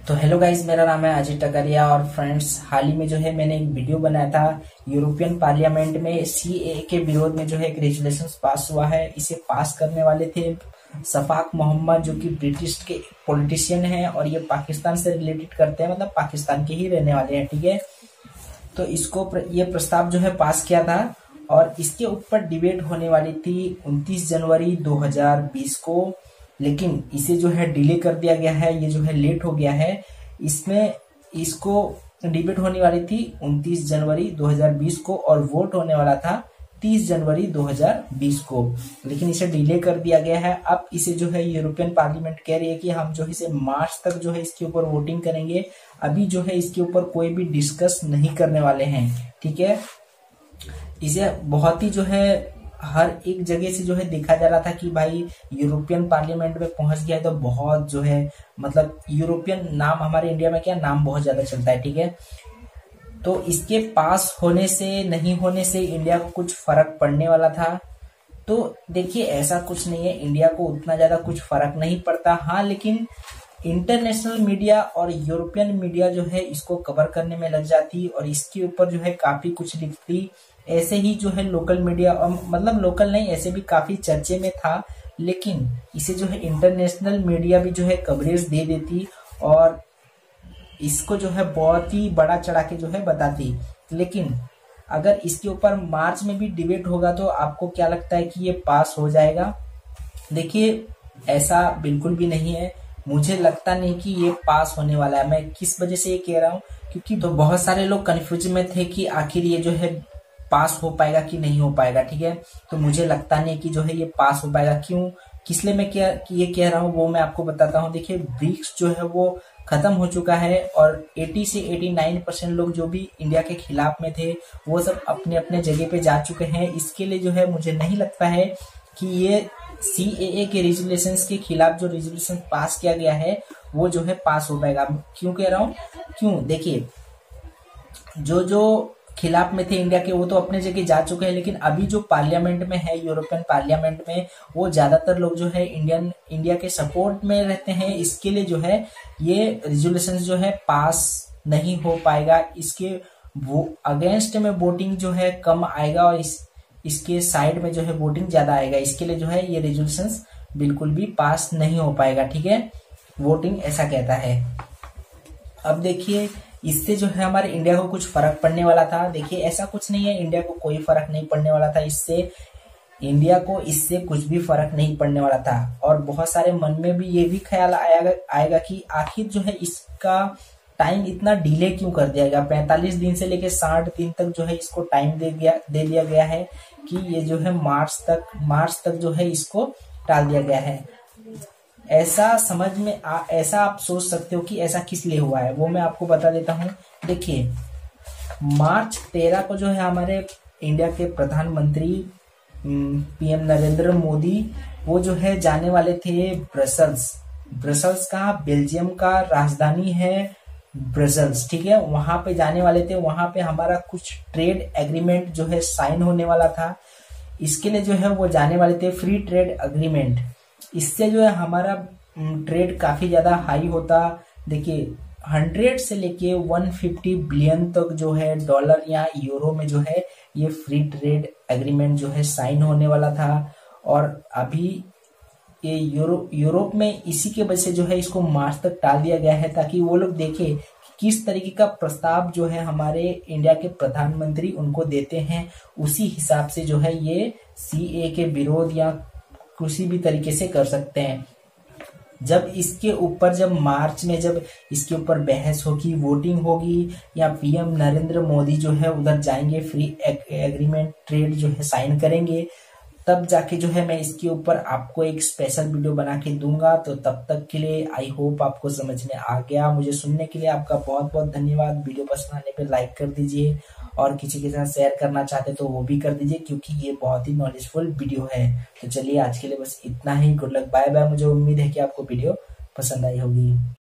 तो hello guys, मेरा नाम है अजय टकरिया। और फ्रेंड्स, हाल ही में जो है मैंने एक वीडियो बनाया था। यूरोपियन पार्लियामेंट में सीएए के विरोध में जो है एक रेजुलेशन पास हुआ है। इसे पास करने वाले थे शफाक मोहम्मद, जो कि ब्रिटिश के पॉलिटिशियन हैं और ये पाकिस्तान से रिलेटेड करते हैं, मतलब पाकिस्तान के ही रहने वाले हैं। ठीक है, तो इसको ये प्रस्ताव जो है पास किया था और इसके ऊपर डिबेट होने वाली थी 29 जनवरी 2020 को, लेकिन इसे जो है डिले कर दिया गया है। ये जो है लेट हो गया है। इसमें इसको डिबेट होने वाली थी 29 जनवरी 2020 को और वोट होने वाला था 30 जनवरी 2020 को, लेकिन इसे डिले कर दिया गया है। अब इसे जो है यूरोपियन पार्लियामेंट कह रही है कि हम जो है इसे मार्च तक जो है इसके ऊपर वोटिंग करेंगे। अभी जो है इसके ऊपर कोई भी डिस्कस नहीं करने वाले हैं। ठीक है, इसे बहुत ही जो है हर एक जगह से जो है देखा जा रहा था कि भाई यूरोपियन पार्लियामेंट में पहुंच गया है, तो बहुत जो है मतलब यूरोपियन नाम हमारे इंडिया में क्या नाम बहुत ज्यादा चलता है। ठीक है, तो इसके पास होने से नहीं होने से इंडिया को कुछ फर्क पड़ने वाला था। तो देखिए, ऐसा कुछ नहीं है, इंडिया को उतना ज्यादा कुछ फर्क नहीं पड़ता। हाँ, लेकिन इंटरनेशनल मीडिया और यूरोपियन मीडिया जो है इसको कवर करने में लग जाती और इसके ऊपर जो है काफी कुछ लिखती। ऐसे ही जो है लोकल मीडिया, मतलब लोकल नहीं, ऐसे भी काफी चर्चे में था, लेकिन इसे जो है इंटरनेशनल मीडिया भी जो है कवरेज दे देती और इसको जो है बहुत ही बड़ा चढ़ा के जो है बताती। लेकिन अगर इसके ऊपर मार्च में भी डिबेट होगा तो आपको क्या लगता है कि ये पास हो जाएगा? देखिए, ऐसा बिल्कुल भी नहीं है। मुझे लगता नहीं कि ये पास होने वाला है। मैं किस वजह से ये कह रहा हूँ, क्योंकि तो बहुत सारे लोग कंफ्यूज में थे कि आखिर ये जो है पास हो पाएगा कि नहीं हो पाएगा। ठीक है, तो मुझे लगता नहीं कि जो है ये पास हो पाएगा। क्यों, किस लिए मैं ये कह रहा हूँ वो मैं आपको बताता हूँ। देखिए, ब्रिक्स जो है वो खत्म हो चुका है और 80 से 89% लोग जो भी इंडिया के खिलाफ में थे वो सब अपने अपने जगह पे जा चुके हैं। इसके लिए जो है मुझे नहीं लगता है कि ये सीएए के रेजुलेशंस के खिलाफ जो रेजुलेशन पास किया गया है वो जो है पास हो पाएगा। क्यों कह रहा हूँ? क्यों, देखिए, जो खिलाफ में थे इंडिया के वो तो अपने जगह जा चुके हैं, लेकिन अभी जो पार्लियामेंट में है, यूरोपियन पार्लियामेंट में, वो ज्यादातर लोग जो है इंडिया के सपोर्ट में रहते हैं। इसके लिए जो है ये रेजुलेशन जो है पास नहीं हो पाएगा। इसके वो अगेंस्ट में वोटिंग जो है कम आएगा और इसके साइड में जो है वोटिंग ज्यादा आएगा। इसके लिए जो है ये रेजुलेशन बिल्कुल भी पास नहीं हो पाएगा। ठीक है, वोटिंग ऐसा कहता है। अब देखिए, इससे जो है हमारे इंडिया को कुछ फर्क पड़ने वाला था। देखिए, ऐसा कुछ नहीं है, इंडिया को कोई फर्क नहीं पड़ने वाला था। इंडिया को इससे कुछ भी फर्क नहीं पड़ने वाला था। और बहुत सारे मन में भी ये भी ख्याल आएगा कि आखिर जो है इसका टाइम इतना डिले क्यों कर दिया गया। 45 दिन से लेकर 60 दिन तक जो है इसको टाइम दे दिया गया है कि ये जो है मार्च तक जो है इसको टाल दिया गया है। ऐसा आप सोच सकते हो कि ऐसा किस लिए हुआ है, वो मैं आपको बता देता हूँ। देखिए, मार्च 13 को जो है हमारे इंडिया के प्रधानमंत्री पीएम नरेंद्र मोदी वो जो है जाने वाले थे ब्रसल्स का, बेल्जियम का राजधानी है ब्रसल्स। ठीक है, वहां पे जाने वाले थे। वहां पे हमारा कुछ ट्रेड एग्रीमेंट जो है साइन होने वाला था। इसके लिए जो है वो जाने वाले थे, फ्री ट्रेड एग्रीमेंट। इससे जो है हमारा ट्रेड काफी ज्यादा हाई होता। देखिए, 100 से लेके 150 बिलियन तक जो है डॉलर या यूरो में जो है ये फ्री ट्रेड एग्रीमेंट जो है साइन होने वाला था। और अभी ये यूरोप में इसी के वजह से जो है इसको मार्च तक टाल दिया गया है, ताकि वो लोग देखे किस तरीके का प्रस्ताव जो है हमारे इंडिया के प्रधानमंत्री उनको देते हैं। उसी हिसाब से जो है ये सीए के विरोध या किसी भी तरीके से कर सकते हैं। जब मार्च में जब इसके ऊपर बहस होगी, वोटिंग होगी, या पीएम नरेंद्र मोदी जो है उधर जाएंगे, फ्री एग्रीमेंट ट्रेड जो है साइन करेंगे, तब जाके जो है मैं इसके ऊपर आपको एक स्पेशल वीडियो बना के दूंगा। तो तब तक के लिए आई होप आपको समझ में आ गया। मुझे सुनने के लिए आपका बहुत बहुत धन्यवाद। वीडियो पसंद आने पे लाइक कर दीजिए और किसी के साथ शेयर करना चाहते तो वो भी कर दीजिए, क्योंकि ये बहुत ही नॉलेजफुल वीडियो है। तो चलिए, आज के लिए बस इतना ही। Good luck, bye bye. मुझे उम्मीद है कि आपको वीडियो पसंद आई होगी।